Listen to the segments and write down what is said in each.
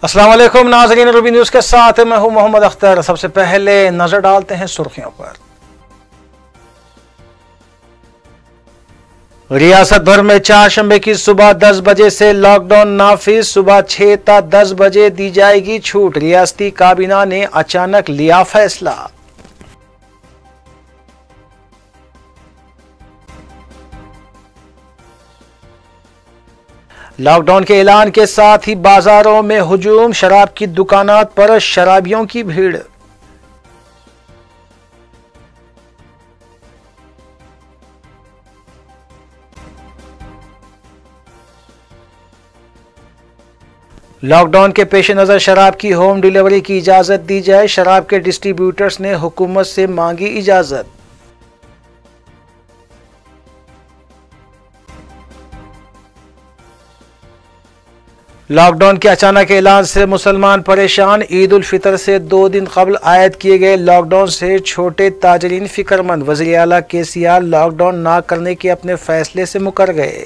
अस्सलाम वालेकुम नाज़रीन, रूबी न्यूज़ के साथ मैं हूं मोहम्मद अख्तर। सबसे पहले नजर डालते हैं सुर्खियों पर। रियासत भर में चारशंबे की सुबह 10 बजे से लॉकडाउन नाफिज। सुबह 6 ता 10 बजे दी जाएगी छूट। रियासती काबीना ने अचानक लिया फैसला। लॉकडाउन के ऐलान के साथ ही बाजारों में हुजूम। शराब की दुकानात पर शराबियों की भीड़। लॉकडाउन के पेश नजर शराब की होम डिलीवरी की इजाजत दी जाए। शराब के डिस्ट्रीब्यूटर्स ने हुकूमत से मांगी इजाजत। लॉकडाउन के अचानक ऐलान से मुसलमान परेशान। ईद उल फितर से 2 दिन कबल आयद किए गए लॉकडाउन से छोटे ताजरीन फिक्रमंद। वज़ीर आला KCR लॉकडाउन ना करने के अपने फैसले से मुकर गए।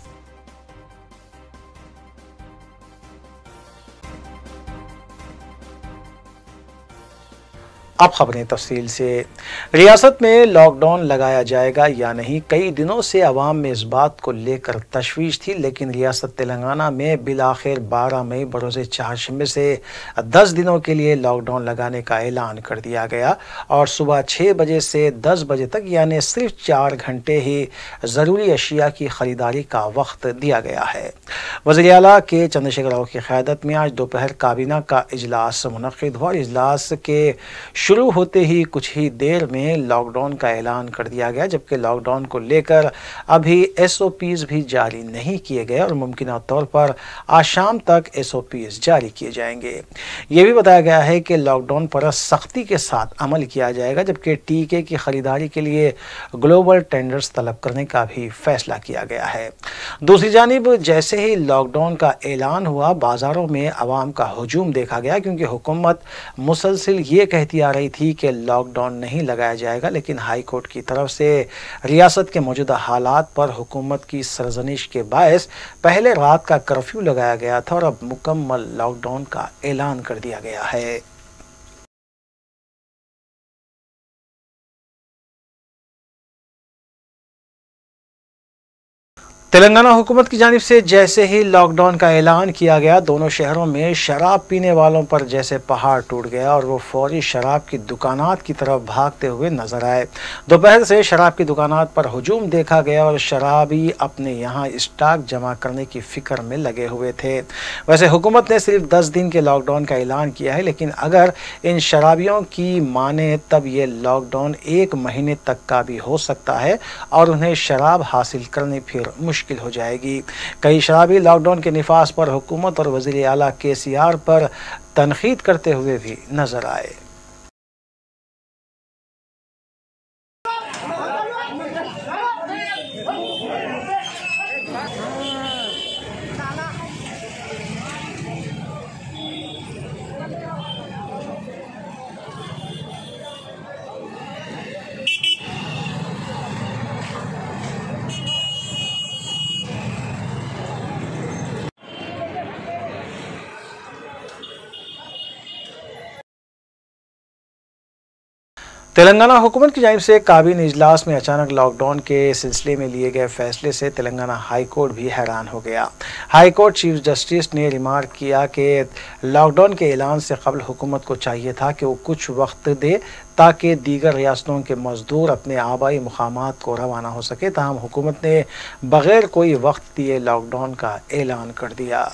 अब खबरें तफसील से। रियासत में लॉकडाउन लगाया जाएगा या नहीं, कई दिनों से अवाम में इस बात को लेकर तशवीश थी, लेकिन रियासत तेलंगाना में बिलाखिर 12 मई बरोज़ चारशंबे से 10 दिनों के लिए लॉकडाउन लगाने का ऐलान कर दिया गया और सुबह 6 बजे से 10 बजे तक यानी सिर्फ 4 घंटे ही ज़रूरी अशिया की ख़रीदारी का वक्त दिया गया है। वज़ीर आला के चंद्रशेखर राव की क़यादत में आज दोपहर काबीना का इजलास मुनक़्क़िद हुआ। इजलास के शुरू होते ही कुछ ही देर में लॉकडाउन का ऐलान कर दिया गया, जबकि लॉकडाउन को लेकर अभी SOPs भी जारी नहीं किए गए और मुमकिन तौर पर आज शाम तक SOPs जारी किए जाएंगे। ये भी बताया गया है कि लॉकडाउन पर सख्ती के साथ अमल किया जाएगा, जबकि टीके की खरीदारी के लिए ग्लोबल टेंडर्स तलब करने का भी फैसला किया गया है। दूसरी जानिब जैसे ही लॉकडाउन का ऐलान हुआ, बाजारों में अवाम का हुजूम देखा गया, क्योंकि हुकूमत मुसलसिल ये कहती आ रही थी कि लॉकडाउन नहीं लगाया जाएगा, लेकिन हाई कोर्ट की तरफ से रियासत के मौजूदा हालात पर हुकूमत की सरजनिश के बायस पहले रात का कर्फ्यू लगाया गया था और अब मुकम्मल लॉकडाउन का ऐलान कर दिया गया है। तेलंगाना हुकूमत की जानिब से जैसे ही लॉकडाउन का ऐलान किया गया, दोनों शहरों में शराब पीने वालों पर जैसे पहाड़ टूट गया और वो फौरी शराब की दुकानात की तरफ भागते हुए नजर आए। दोपहर से शराब की दुकानात पर हुजूम देखा गया और शराबी अपने यहाँ स्टॉक जमा करने की फिक्र में लगे हुए थे। वैसे हुकूमत ने सिर्फ 10 दिन के लॉकडाउन का ऐलान किया है, लेकिन अगर इन शराबियों की माने तब ये लॉकडाउन 1 महीने तक का भी हो सकता है और उन्हें शराब हासिल करनी फिर मुश्किल हो जाएगी। कई शराबी लॉकडाउन के निफाज पर हुकूमत और वज़ीर आला KCR पर तनकीद करते हुए भी नजर आए। तेलंगाना हुकूमत की जानिब से काबीना इजलास में अचानक लॉकडाउन के सिलसिले में लिए गए फैसले से तेलंगाना हाई कोर्ट भी हैरान हो गया। हाई कोर्ट चीफ जस्टिस ने रिमार्क किया कि लॉकडाउन के ऐलान से कबल हुकूमत को चाहिए था कि वो कुछ वक्त दे ताकि दीगर रियासतों के मजदूर अपने आबाई मुकामात को रवाना हो सके, ताहम हुकूमत ने बगैर कोई वक्त दिए लॉकडाउन का ऐलान कर दिया।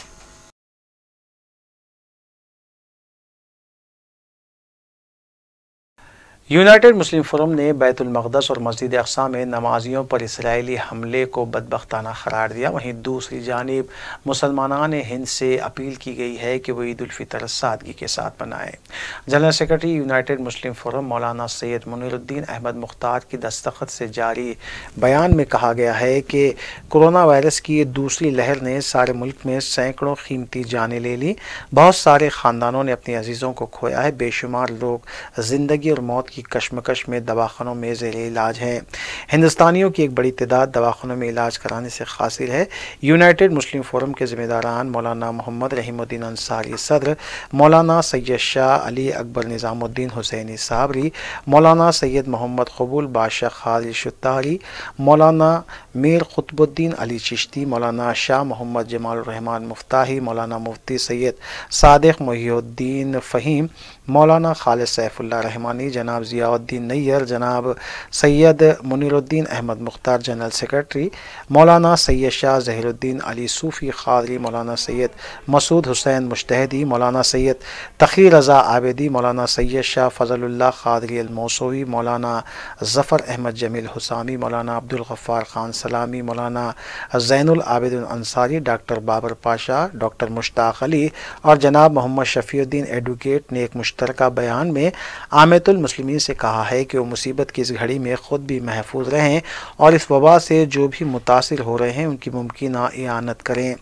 यूनाइटेड मुस्लिम फोरम ने बैतुल मक़दस और मस्जिद अक़सा में नमाजियों पर इसराइली हमले को बदबख्ताना करार दिया। वहीं दूसरी जानिब मुसलमानान हिंद से अपील की गई है कि वो ईद उल फितर सादगी के साथ मनाएं। General secretary United Muslim Forum मौलाना सैयद मुनीरुद्दीन अहमद मुख्तार की दस्तखत से जारी बयान में कहा गया है कि कोरोना वायरस की दूसरी लहर ने सारे मुल्क में सैकड़ों कीमती जानें ले ली। बहुत सारे ख़ानदानों ने अपने अजीज़ों को खोया है। बेशुमार लोग ज़िंदगी और मौत की कशमकश में दवाखानों में ज़ेर इलाज हैं। हिंदुस्तानियों की एक बड़ी तादाद दवाखानों में इलाज कराने से कासिर है। यूनाइटेड मुस्लिम फोरम के ज़िम्मेदारान मौलाना मोहम्मद रहीमुद्दीन अंसारी सदर, मौलाना सैयद शाह अली अकबर निज़ामुद्दीन हुसैनी साबरी, मौलाना सैयद मोहम्मद कबूल बादशाह खालिद शुत्तारी, मौलाना मीर कुतुबुद्दीन अली चिश्ती, मौलाना शाह मोहम्मद जमाल रहमान मुफ्ताही, मौलाना मुफ्ती सैयद सादिक मोहिउद्दीन फ़हीम, मौलाना खालिद सैफुल्लाह रहमानी, जनाब ज़ियाउद्दीन नैयर, जनाब सैयद मुनीरुद्दीन अहमद मुख्तार जनरल सेक्रेटरी, मौलाना सैयद शाह ज़हीरुद्दीन अली सूफ़ी क़ादरी, मौलाना सैयद मसूद हुसैन मुज्तहिदी, मौलाना सैयद तक़ी रज़ा आबिदी, मौलाना सैयद शाह फ़ज़लुल्लाह क़ादरी अल मौसूवी, मौलाना ज़फ़र अहमद जमील हुसामी, मौलाना अब्दुल गफ़्फ़ार ख़ान सलामी, मौलाना ज़ैनुल आबिदीन अंसारी, डॉक्टर बाबर पाशा, डॉक्टर मुश्ताक़ अली और जनाब मोहम्मद शफ़ीउद्दीन एडवोकेट ने एक मुश्तरका बयान में आमतुल मुस्लिमीन से कहा है कि वो मुसीबत की इस घड़ी में ख़ुद भी महफूज रहें और इस वबा से जो भी मुतासिर हो रहे हैं उनकी मुमकिन इआनत करें।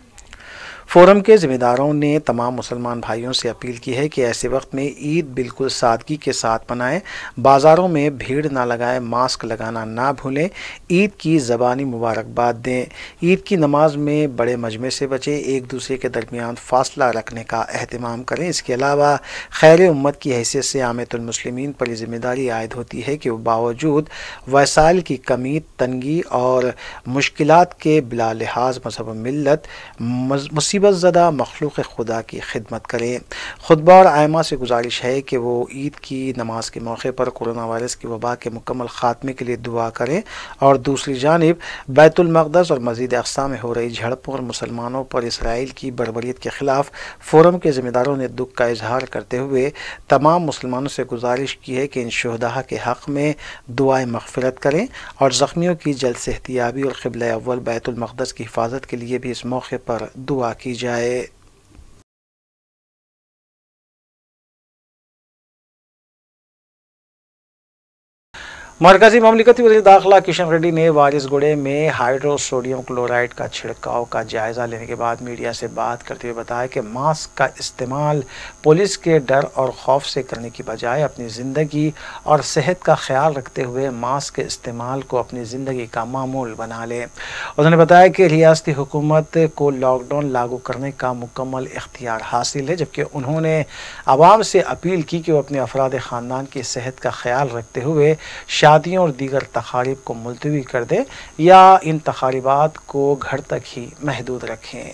फोरम के ज़िम्मेदारों ने तमाम मुसलमान भाइयों से अपील की है कि ऐसे वक्त में ईद बिल्कुल सादगी के साथ मनाएं, बाज़ारों में भीड़ ना लगाएं, मास्क लगाना ना भूलें, ईद की ज़बानी मुबारकबाद दें, ईद की नमाज में बड़े मजमे से बचें, एक दूसरे के दरमियान फ़ासला रखने का अहतमाम करें। इसके अलावा खैर उम्मत की हैसियत से आमतुल मुस्लिमीन पर ज़िम्मेदारी आयद होती है कि वो बावजूद वसाइल की कमी, तंगी और मुश्किलात के बिला लिहाज मज़हब मिल्लत मुसीबत ज़दा मखलूक़ खुदा की खिदमत करें। खुतबा और आयमा से गुजारिश है कि वो ईद की नमाज के मौके पर कोरोना वायरस की वबा के मुकम्मल ख़ात्मे के लिए दुआ करें और दूसरी जानिब बैतुल मक़दस और मस्जिद अक़सा में हो रही झड़पों और मुसलमानों पर इसराइल की बर्बरियत के ख़िलाफ़ फ़ोरम के ज़िम्मेदारों ने दुख का इजहार करते हुए तमाम मुसलमानों से गुजारिश की है कि इन शुहदा के हक़ में दुआए मग़फ़िरत करें और ज़ख्मियों की जल्द सेहतियाबी और क़िबला अव्वल बैतुल मक़दस की हिफाजत के लिए भी इस मौके पर दुआ की जाए। मरकज़ी ममलिकती वज़ीर दाखिला किशन रेड्डी ने वारिसगुड़े में हाइड्रोसोडियम क्लोराइड का छिड़काव का जायज़ा लेने के बाद मीडिया से बात करते हुए बताया कि मास्क का इस्तेमाल पुलिस के डर और खौफ से करने की बजाय अपनी ज़िंदगी और सेहत का ख्याल रखते हुए मास्क के इस्तेमाल को अपनी ज़िंदगी का मामूल बना लें। उन्होंने बताया कि रियासती हुकूमत को लॉकडाउन लागू करने का मुकम्मल इख्तियार हासिल है, जबकि उन्होंने आवाम से अपील की कि वो अपने अफराद ख़ानदान की सेहत का ख्याल रखते हुए शादियों और दीगर तकारीब को मुलतवी कर दें या इन तकारीबात को घर तक ही महदूद रखें।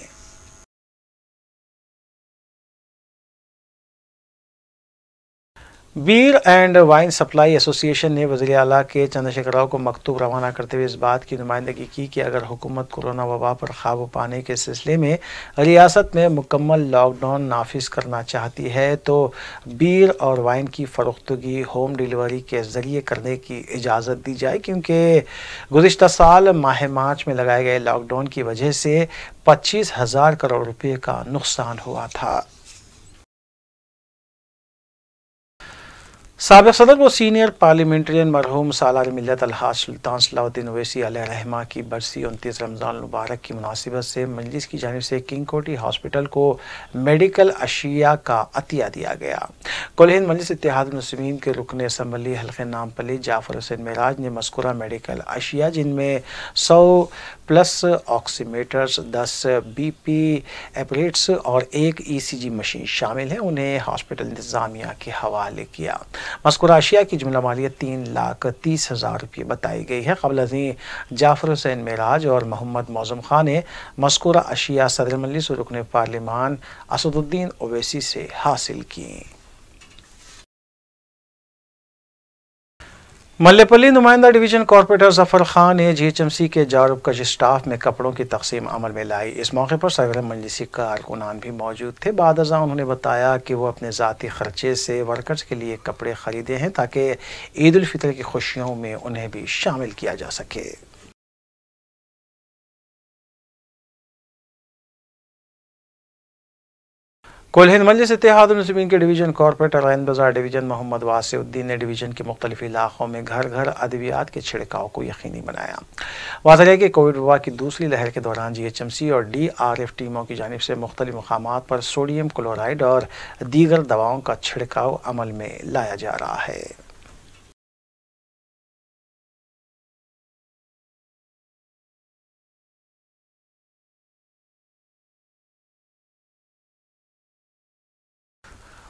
Beer and wine supply association ने वज़ीर आला के चंद्रशेखर राव को मकतूब रवाना करते हुए इस बात की नुमाइंदगी की कि अगर हुकूमत कोरोना वबा पर काबू पाने के सिलसिले में रियासत में मुकम्मल लॉकडाउन नाफिज करना चाहती है तो बीयर और वाइन की फ़रोख्तगी होम डिलीवरी के ज़रिए करने की इजाज़त दी जाए, क्योंकि गुज़िश्ता साल माह मार्च में लगाए गए लॉकडाउन की वजह से 25,000 करोड़ रुपये का नुकसान हुआ था। साबिक़ सदर व सीनियर पार्लियामेंट्रियन मरहूम सालार मिल्लत अलहाज सुल्तान सलाहुद्दीन ओवैसी अलैहिर्रहमा की बरसी 29 रमज़ान मुबारक की मुनासिबत से मजलिस की जानिब से किंग कोठी हॉस्पिटल को मेडिकल अशिया का अतिया दिया गया। कुल हिंद मजलिस इत्तेहाद मुस्लिमीन के रुकन असम्बली हल्क़े नामपल्ली जाफ़र हुसैन मेराज ने मज़कूरा मेडिकल अशिया, जिनमें 100+ ऑक्सीमीटर्स, 10 BP एपरेट्स और 1 ECG मशीन शामिल है, उन्हें हॉस्पिटल इंतज़ामिया के हवाले किया। मज़कूरा अशिया की जुमला मालियत 3,30,000 रुपये बताई गई है। क़ब्ल अज़ीं जाफ़र हुसैन मेराज और मोहम्मद मौज़म खान ने मज़कूरा अशिया सदर मजलिस और रुकन पार्लिमान असदुद्दीन ओवैसी से हासिल की। मल्लेपल्ली नुमाइंदा डिवीज़न कॉर्पोरेटर ज़फ़र खान ने GHMC के जारुबकश स्टाफ में कपड़ों की तकसीम अमल में लाई। इस मौके पर सैर मजलिसी कारकुनान भी मौजूद थे। बाद अज़ां उन्होंने बताया कि वो अपने ज़ाती खर्चे से वर्कर्स के लिए कपड़े ख़रीदे हैं ताकि ईद उल फितर की खुशियों में उन्हें भी शामिल किया जा सके। कुल हिंद मजलिस इत्तेहाद मुस्लिमीन के डिवीज़न कॉर्पोरेटर रैन बाज़ार डिवीज़न मोहम्मद वासिउद्दीन ने डिवीज़न के मुख्तलिफ इलाक़ों में घर घर अद्वियात के छिड़काव को यकीनी बनाया। वाज़ेह है कि कोविड वबा की दूसरी लहर के दौरान GHMC और DRF टीमों की जानिब से मुख्तलिफ मकामात पर सोडियम क्लोराइड और दीगर दवाओं का छिड़काव अमल में लाया जा रहा है।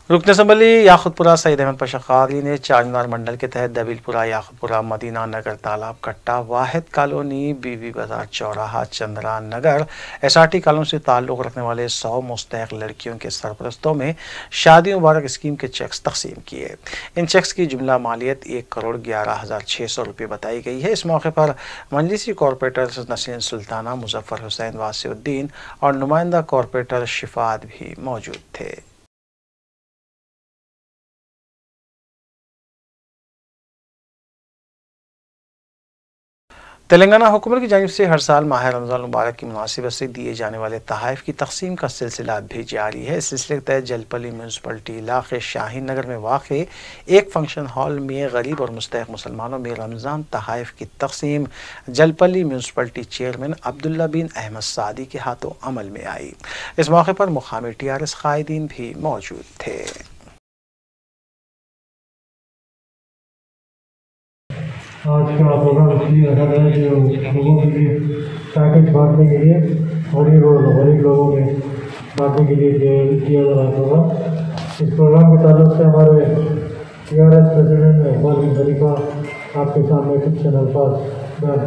रुकन असम्बली याकुतपुरा सईद अहमद पाशा क़ादरी ने चारमीनार मंडल के तहत दबीलपुरा, याकुतपुरा, मदीना नगर, तालाब कट्टा, वाहिद कॉलोनी, बीबी बाजार चौराहा, चंद्रा नगर SRT कॉलोनी से ताल्लुक़ रखने वाले 100 मुस्तहक़ लड़कियों के सरपरस्तों में शादी मुबारक स्कीम के चेक्स तकसीम किए। इन चेक्स की जुमला मालियत 1,11,600 रुपये बताई गई है। इस मौके पर मजलिसी कॉरपोरेटर नसीन सुल्ताना, मुजफ्फर हुसैन, वासिउद्दीन और नुमाइंदा कॉरपोरेटर शिफात भी मौजूद थे। तेलंगाना हुकूमत की जानिब से हर साल माह रमज़ान मुबारक की मुनासिबत से दिए जाने वाले तोहफ़ की तकसीम का सिलसिला भी जारी है। इस सिलसिले के तहत जलपली म्यूनसिपलिटी इलाके शाहीन नगर में वाक़ एक फंक्शन हॉल में गरीब और मुस्तहक़ मुसलमानों में रमज़ान तोहफ़ की तकसीम जलपली म्यूनसिपलिटी चेयरमैन अब्दुल्ला बिन अहमद सादी के हाथों अमल में आई। इस मौके पर मुक़ामी TRS क़ायदीन भी मौजूद थे। आज का प्रोग्राम इसलिए रखा गया कि लोगों के लिए पैकेज बांटने के लिए गरीब लोगों में बांटने के लिए किया जा रहा होगा। इस प्रोग्राम के ताल्लुक से हमारे TRS प्रेसिडेंट इकबाल बिन खलीफा आपके सामने कुछ चंद अल्फाज बयान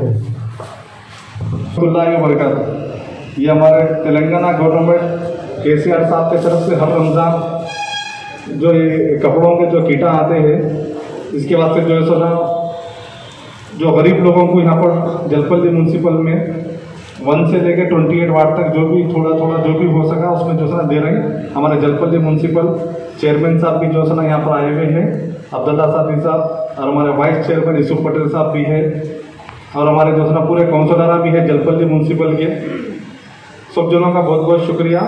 करें। ये हमारे तेलंगाना गवर्नमेंट KCR साहब की तरफ से हर रमज़ान जो ये कपड़ों के जो कीटा आते हैं, इसके वास्ते जो है सो जो गरीब लोगों को यहाँ पर जलपल्ली म्यूनसिपल में 1 से लेकर 28 वार्ड तक जो भी थोड़ा जो भी हो सका उसमें जो है ना दे रहे हैं। हमारे जलपल्ली म्यूनसिपल चेयरमैन साहब भी जो है ना यहाँ पर आए हुए हैं, अब्दुल्ला सादी साहब, और हमारे वाइस चेयरमैन यूसुफ पटेल साहब भी है, और हमारे जो है ना पूरे काउंसलर भी है जलपल्ली म्यूनसिपल के। सब जनों का बहुत बहुत शुक्रिया।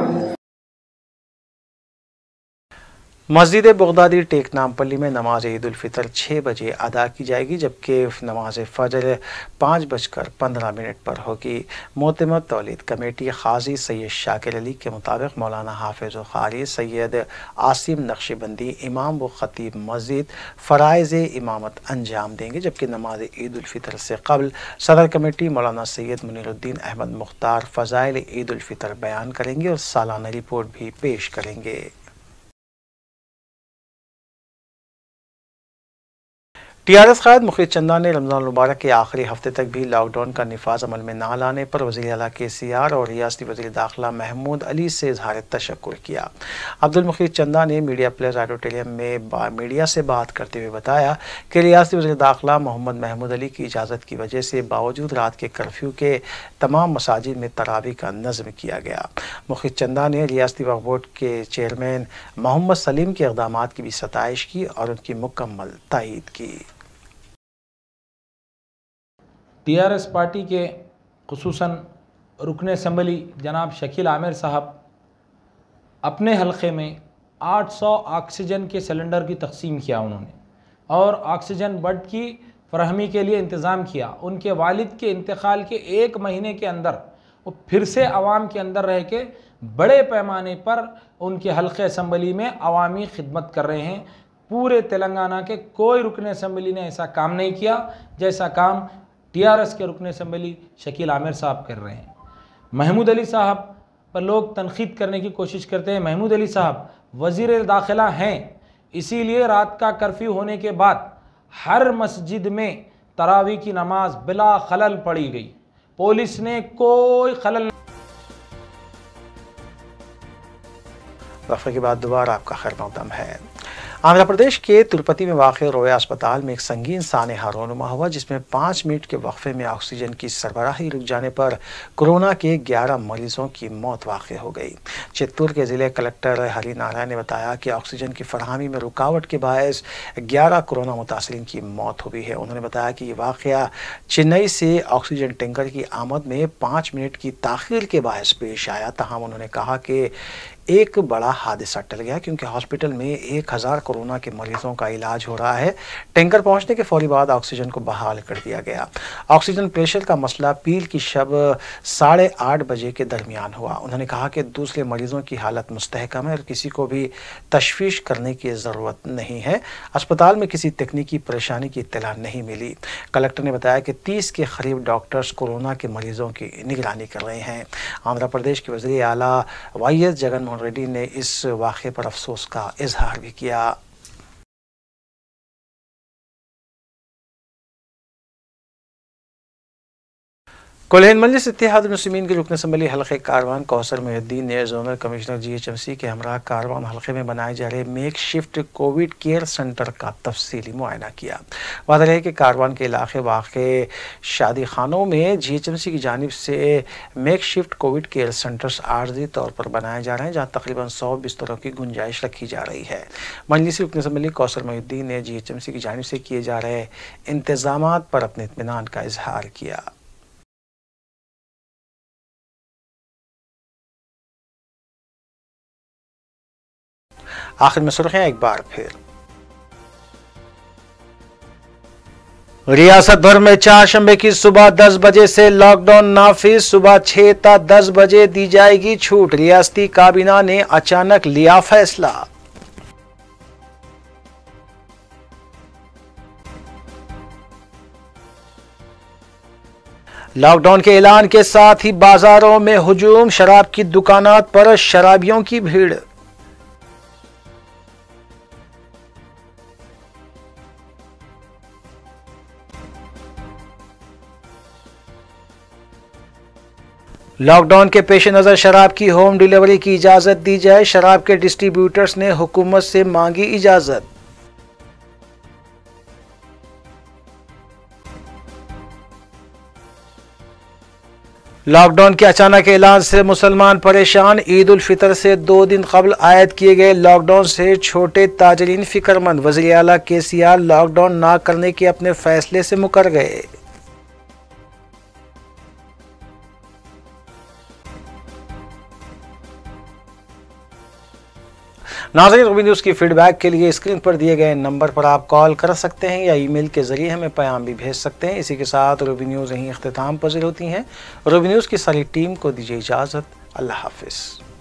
मस्जिद बगदादी टेक नामपल्ली में नमाज ईद उल फितर 6 बजे अदा की जाएगी, जबकि नमाज फ़जर 5:15 पर होगी। मोतमद तौलीद कमेटी क़ाज़ी सैयद शाकिर अली के मुताबिक मौलाना हाफिज़ क़ारी सैयद आसिम नक्शबंदी इमाम व ख़तीब मस्जिद फ़राइज़ इमामत अंजाम देंगे, जबकि नमाज ईद उल फितर से कबल सदर कमेटी मौलाना सैयद मुनीरुद्दीन अहमद मुख्तार फ़ज़ाइल ईद उल फितर बयान करेंगे और सालाना रिपोर्ट भी पेश करेंगे। TRS क़ायद मुखलिस चंदा ने रमज़ान मुबारक के आखिरी हफ्ते तक भी लॉकडाउन का निफाज अमल में ना लाने पर वज़ीर आला KCR और रियासती वज़ीर दाखिला महमूद अली से इज़हार तशक्कुर किया। अब्दुल मुखलिस चंदा ने मीडिया प्लेस ऑडिटोरियम में मीडिया से बात करते हुए बताया कि रियासती वज़ीर दाखिला मोहम्मद महमूद अली की इजाज़त की वजह से बावजूद रात के कर्फ्यू के तमाम मसाजिद में तरावी का नज़्म किया गया। मुखलिस चंदा ने रियासती वक्फ़ बोर्ड के चेयरमैन मोहम्मद सलीम के इक़दामात की भी सताइश की और उनकी मुकम्मल तायीद की। TRS पार्टी के खुसूसन रुकन असम्बली जनाब शकील आमिर साहब अपने हलक़े में 800 ऑक्सीजन के सिलेंडर की तकसीम किया उन्होंने, और ऑक्सीजन बेड की फरहमी के लिए इंतज़ाम किया। उनके वालिद के इंतकाल के 1 महीने के अंदर वो फिर से आवाम के अंदर रह के बड़े पैमाने पर उनके हलक़े असम्बली में अवामी खिदमत कर रहे हैं। पूरे तेलंगाना के कोई रुकन असम्बली ने ऐसा काम नहीं किया जैसा काम TRS के रुकन असम्बली शकील आमिर साहब कर रहे हैं। महमूद अली साहब पर लोग तनकीद करने की कोशिश करते हैं। महमूद अली साहब वज़ीर दाखिला हैं, इसीलिए रात का कर्फ्यू होने के बाद हर मस्जिद में तरावी की नमाज बिला खलल पढ़ी गई। पुलिस ने कोई खलल। वक्फे के बाद दोबारा आपका खैर मक़दम है। आंध्र प्रदेश के तिरुपति में वाक़ रोया अस्पताल में एक संगीन सानहा रोनुमा हुआ, जिसमें 5 मिनट के वक्फे में ऑक्सीजन की सरबराही रुक जाने पर कोरोना के 11 मरीजों की मौत वाक़ हो गई। चित्तूर के ज़िले कलेक्टर हरि नारायण ने बताया कि ऑक्सीजन की फरहमी में रुकावट के बायस 11 कोरोना मुतासरीन की मौत हुई है। उन्होंने बताया कि ये वाक़या चेन्नई से ऑक्सीजन टैंकर की आमद में 5 मिनट की ताख़ीर के बायस पेश आया। तहम उन्होंने कहा कि एक बड़ा हादसा टल गया, क्योंकि हॉस्पिटल में 1000 कोरोना के मरीजों का इलाज हो रहा है। टैंकर पहुंचने के फौरी बाद ऑक्सीजन को बहाल कर दिया गया। ऑक्सीजन प्रेशर का मसला पीर की शब 8:30 बजे के दरमियान हुआ। उन्होंने कहा कि दूसरे मरीजों की हालत मुस्तहकम है और किसी को भी तशवीश करने की ज़रूरत नहीं है। अस्पताल में किसी तकनीकी परेशानी की इत्तला नहीं मिली। कलेक्टर ने बताया कि 30 के करीब डॉक्टर्स कोरोना के मरीजों की निगरानी कर रहे हैं। आंध्र प्रदेश के वज़ीर आला YS जगन जगनमोहन रेड्डी ने इस वाक़े पर अफसोस का इजहार भी किया। कुल-हिंद मजलिस इत्तेहाद मुस्लिमीन के रुकन असम्बली हल्के कारवान कौसर मुहिउद्दीन ने जोनल कमिश्नर GHMC के हमरा कारवान हल्के में बनाए जा रहे make shift covid care centre का तफसीली मुआयना किया। वाज़ेह है कि कारवान के इलाके वाक़े शादी खानों में GHMC की जानिब से make shift covid care centres आर्जी तौर पर बनाए जा रहे हैं, जहाँ तकरीबन 100 बिस्तरों की गुंजाइश रखी जा रही है। मजलिसी रुकन असम्बली कौसर मुहिउद्दीन ने GHMC की जानिब से किए जा रहे इंतजामात पर अपने इत्मीनान का इजहार किया। आखिर में सुर्खियां एक बार फिर। रियासत भर में चारशंबे की सुबह 10 बजे से लॉकडाउन नाफिज, सुबह 6 ता 10 बजे दी जाएगी छूट। रियासती काबीना ने अचानक लिया फैसला। लॉकडाउन के ऐलान के साथ ही बाजारों में हुजूम, शराब की दुकानात पर शराबियों की भीड़। लॉकडाउन के पेश नज़र शराब की होम डिलीवरी की इजाज़त दी जाए, शराब के डिस्ट्रीब्यूटर्स ने हुकूमत से मांगी इजाज़त। लॉकडाउन के अचानक ऐलान से मुसलमान परेशान, ईद उल फितर से 2 दिन कबल आयद किए गए लॉकडाउन से छोटे ताजरीन फिक्रमंद। वज़ीर आला KCR लॉकडाउन ना करने के अपने फैसले से मुकर गए। नाज़रीन, रूबी न्यूज़ की फीडबैक के लिए स्क्रीन पर दिए गए नंबर पर आप कॉल कर सकते हैं या ईमेल के ज़रिए हमें पैगाम भी भेज सकते हैं। इसी के साथ रूबी न्यूज़ यहीं इख्तिताम पज़ीर होती हैं। रूबी न्यूज़ की सारी टीम को दीजिए इजाज़त। अल्लाह हाफ़िज़।